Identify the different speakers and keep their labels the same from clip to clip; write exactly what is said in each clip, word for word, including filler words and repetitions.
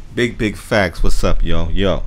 Speaker 1: Big big facts. What's up, yo? Yo.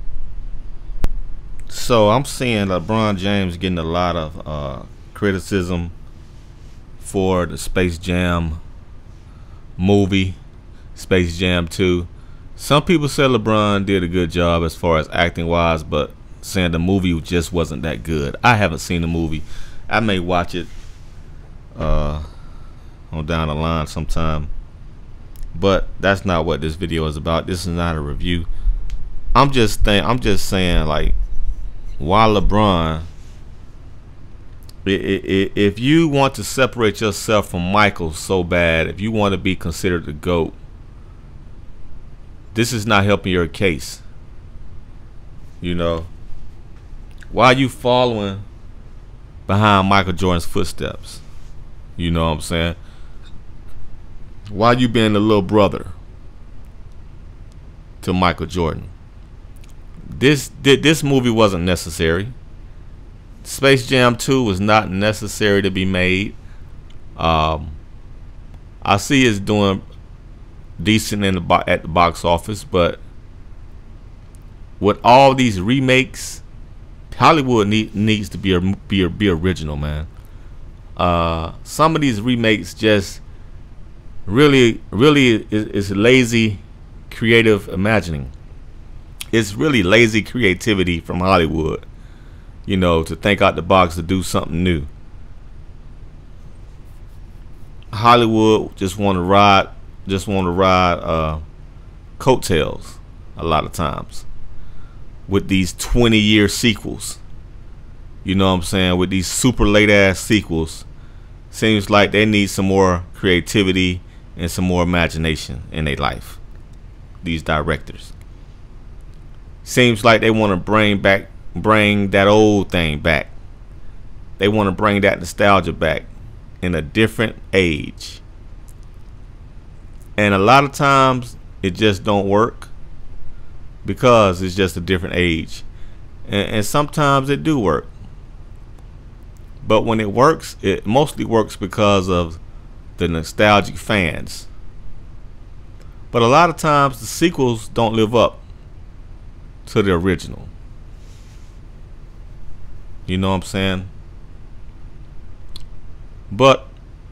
Speaker 1: So I'm seeing LeBron James getting a lot of uh, criticism for the Space Jam movie, Space Jam two. Some people say LeBron did a good job as far as acting wise, but saying the movie just wasn't that good. I haven't seen the movie. I may watch it uh, on down the line sometime, but that's not what this video is about. This is not a review. I'm just think I'm just saying, like, why LeBron? If you want to separate yourself from Michael so bad, if you want to be considered the GOAT, this is not helping your case. You know, why are you following behind Michael Jordan's footsteps? You know what I'm saying? Why are you being the little brother to Michael Jordan? This this movie wasn't necessary. Space Jam two was not necessary to be made. Um, I see it's doing decent in the bo at the box office, but with all these remakes, Hollywood need, needs to be a, be a, be original, man. Uh, some of these remakes just really really is, is lazy creative imagining. It's really lazy creativity from Hollywood, you know, to think out the box to do something new. Hollywood just want to ride, just want to ride uh, coattails a lot of times with these twenty year sequels. You know what I'm saying? With these super late ass sequels, seems like they need some more creativity and some more imagination in their life. These directors. Seems like they want to bring back, bring that old thing back. They want to bring that nostalgia back in a different age. And a lot of times it just don't work because it's just a different age. And, and sometimes it do work. But when it works, it mostly works because of the nostalgic fans. But a lot of times the sequels don't live up to the original. You know what I'm saying? But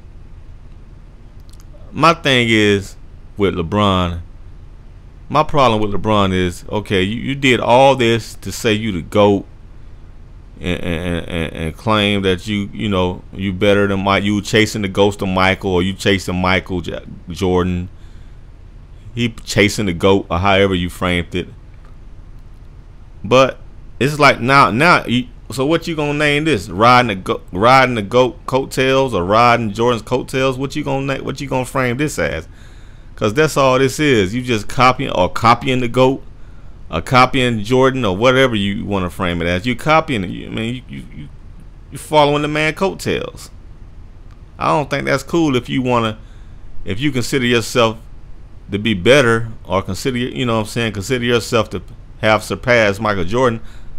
Speaker 1: my thing is with LeBron, my problem with LeBron is, okay, you, you did all this to say you the GOAT and, and, and, and claim that you you know you better than Mike. You chasing the ghost of Michael, or you chasing Michael J Jordan. He chasing the GOAT, or however you framed it. But it's like now, now. You, so what you gonna name this? Riding the go, riding the GOAT coattails, or riding Jordan's coattails? What you gonna what you gonna frame this as? Cause that's all this is. You just copying or copying the GOAT, or copying Jordan, or whatever you want to frame it as. You copying it. I mean, you you you following the man coattails. I don't think that's cool. If you wanna, if you consider yourself to be better, or consider, you know what I'm saying, consider yourself to have surpassed Michael Jordan,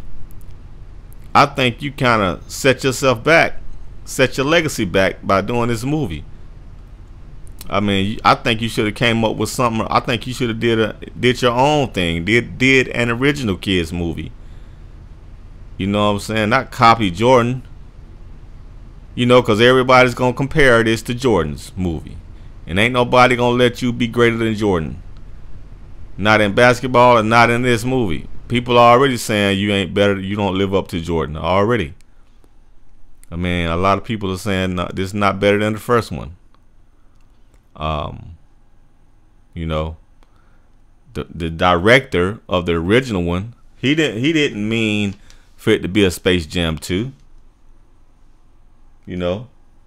Speaker 1: I think you kind of set yourself back, set your legacy back by doing this movie. I mean, I think you should have came up with something. I think you should have did a did your own thing. Did did an original kids movie. You know what I'm saying? Not copy Jordan. You know, because everybody's gonna compare this to Jordan's movie, and ain't nobody gonna let you be greater than Jordan. Not in basketball and not in this movie. People are already saying you ain't better, you don't live up to Jordan already. I mean, a lot of people are saying no, this is not better than the first one. Um, you know, the the director of the original one, he didn't he didn't mean for it to be a Space Jam two. You know,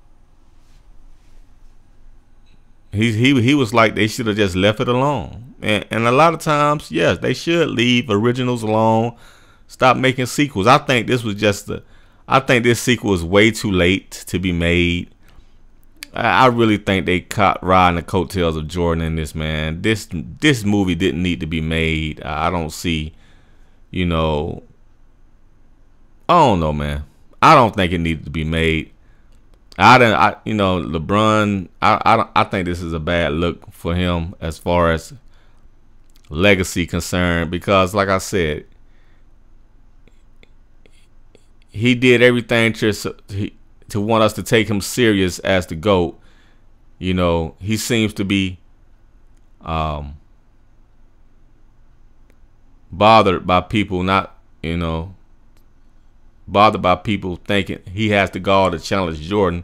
Speaker 1: he he he was like, they should have just left it alone. And, and a lot of times, yes, they should leave originals alone. Stop making sequels. I think this was just the, I think this sequel is way too late to be made. I, I really think they caught riding the coattails of Jordan in this, man. This this movie didn't need to be made. I, I don't see, you know, I don't know, man. I don't think it needed to be made. I don't, I, you know, LeBron. I, I, don't, I think this is a bad look for him as far as legacy concerned, because like I said, he did everything to to want us to take him serious as the GOAT. You know, he seems to be um, bothered by people not, you know, bothered by people thinking he has the gall to challenge Jordan.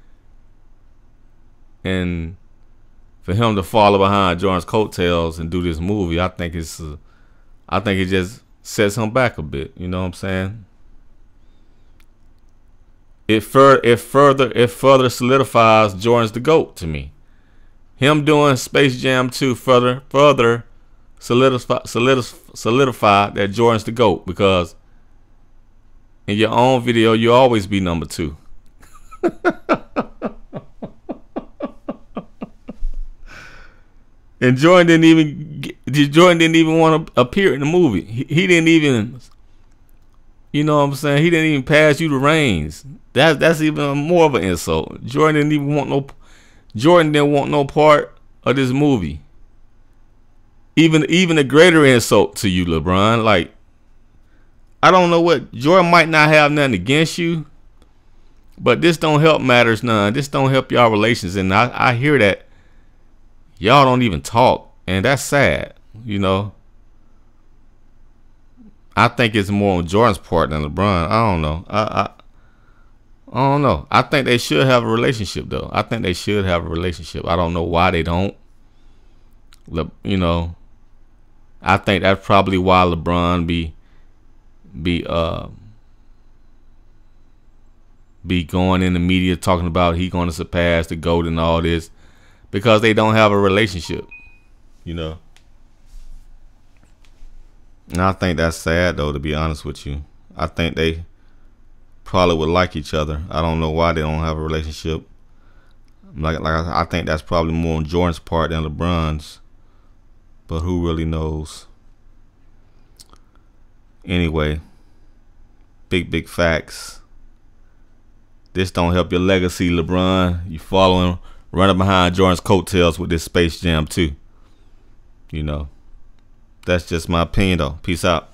Speaker 1: And for him to follow behind Jordan's coattails and do this movie, I think it's, uh, I think it just sets him back a bit. You know what I'm saying? It fur, it further, it further solidifies Jordan's the GOAT to me. Him doing Space Jam two further, further solidify, solidify, solidify that Jordan's the GOAT, because in your own video you always be number two. And Jordan didn't even get, Jordan didn't even want to appear in the movie. He, he didn't even, you know what I'm saying? He didn't even pass you the reins. That's that's even more of an insult. Jordan didn't even want no. Jordan didn't want no part of this movie. Even even a greater insult to you, LeBron. Like, I don't know what, Jordan might not have nothing against you, but this don't help matters none. This don't help y'all relations, and I I hear that y'all don't even talk, and that's sad. You know. I think it's more on Jordan's part than LeBron. I don't know. I, I I don't know. I think they should have a relationship, though. I think they should have a relationship. I don't know why they don't. Le, you know, I think that's probably why LeBron be be uh be going in the media talking about he going to surpass the GOAT and all this, because they don't have a relationship. You know. And I think that's sad, though, to be honest with you. I think they probably would like each other. I don't know why they don't have a relationship. Like, like I think that's probably more on Jordan's part than LeBron's. But who really knows? Anyway, big, big facts. This don't help your legacy, LeBron. You following, running behind Jordan's coattails with this Space Jam two. You know. That's just my opinion, though. Peace out.